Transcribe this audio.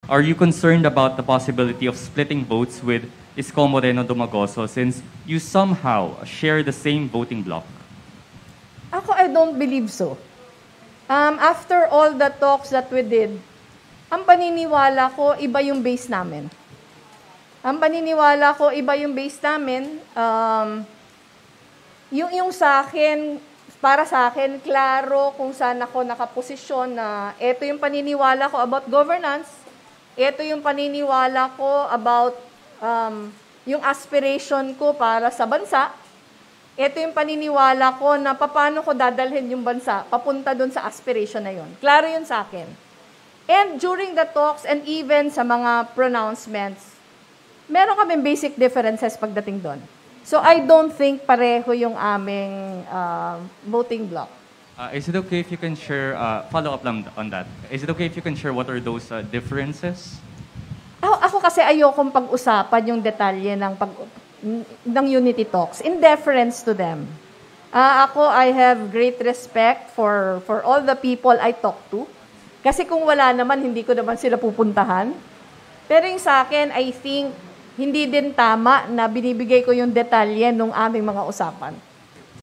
are you concerned about the possibility of splitting votes with Isko Moreno Dumagoso since you somehow share the same voting bloc? Ako, I don't believe so. After all the talks that we did, ang paniniwala ko, iba yung base namin. Ang paniniwala ko, iba yung base namin. Yung sa akin, para sa akin, klaro kung saan ako nakaposisyon na ito yung paniniwala ko about governance, ito yung paniniwala ko about yung aspiration ko para sa bansa, ito yung paniniwala ko na paano ko dadalhin yung bansa papunta doon sa aspiration na yun. Klaro yun sa akin. And during the talks and even sa mga pronouncements, meron kaming basic differences pagdating doon. So I don't think pareho yung aming voting bloc. Is it okay if you can share, follow up lang on that, is it okay if you can share what are those differences? Ako kasi ayokong pag-usapan yung detalye ng unity talks in deference to them. Ako, I have great respect for all the people I talk to. Kasi kung wala naman, hindi ko naman sila pupuntahan. Pero yung sa akin, I think, hindi din tama na binibigay ko yung detalye ng aming mga usapan.